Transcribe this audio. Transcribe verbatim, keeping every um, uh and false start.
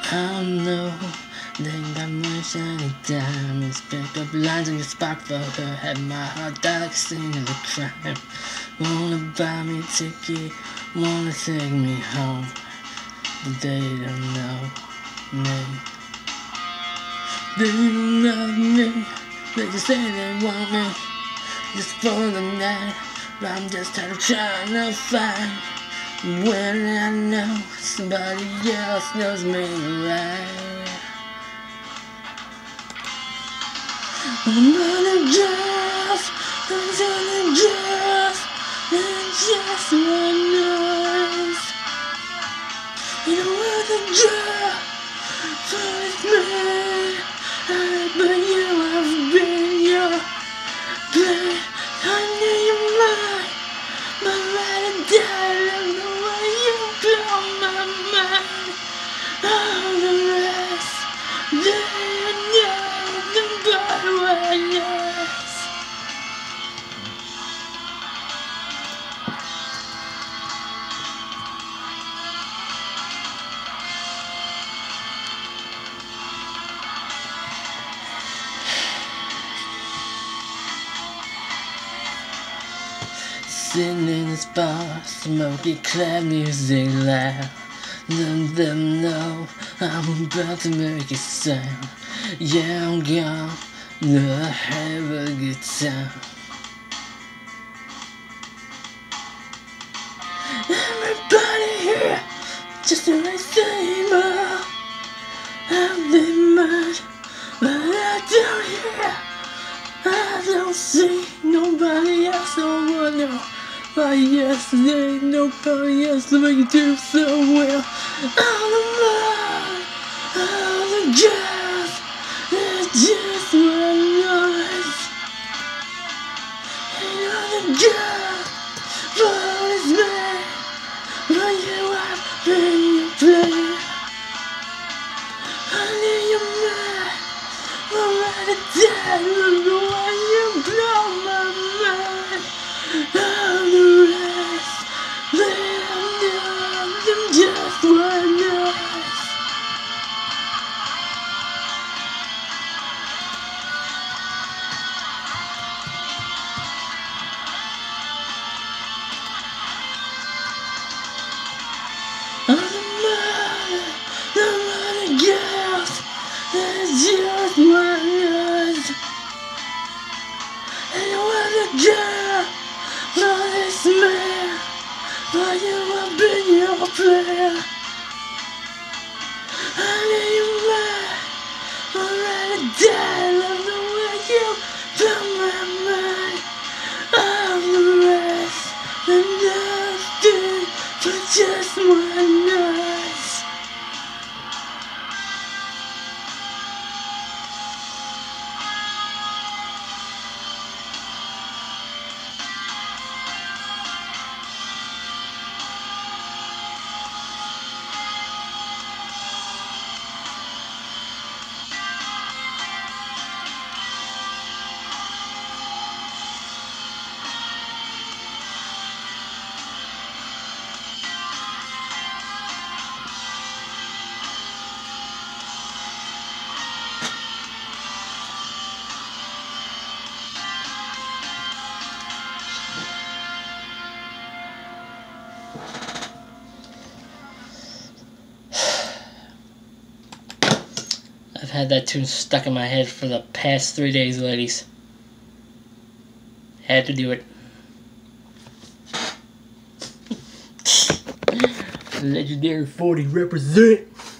I know they got my shiny diamonds, pick up lines on your spark for her. Had my heart dark scene of the crime. Wanna buy me a ticket, wanna take me home, but they don't know me. They don't love me, they just say they want me, just for the night. But I'm just tired of trying to find when I know somebody else knows me right. I'm gonna just, I'm gonna just, and just one noise. You know what the job for me, but you have been your play. I know you're mine, but right and die, I know why you blow my mind. All the rest, they know them but one yes. Sitting in this bar, Smoky, clap music loud. Let them know I'm about to make it sound. Yeah, I'm gone, to have a good time. Everybody here, just the right same old. I'm living much, but I don't hear. I don't see nobody else, no one else. Like yesterday, nobody else to make it do so well. All the mine, all the gas, it's just one noise. Ain't all the gas, but it's me, but you have been your play. I need your mind, I'm ready to die, look the way you blow my mind. All the rest, they're nothing, just one noise. All the money, the money girls, it's just one noise. And you want a girl, but it's me, but you have been your player. I need you mine, I'm ready to die, love the way you blow my mind. All the rest, and nothing but just one noise. I've had that tune stuck in my head for the past three days, ladies. Had to do it. Legendary forty represent.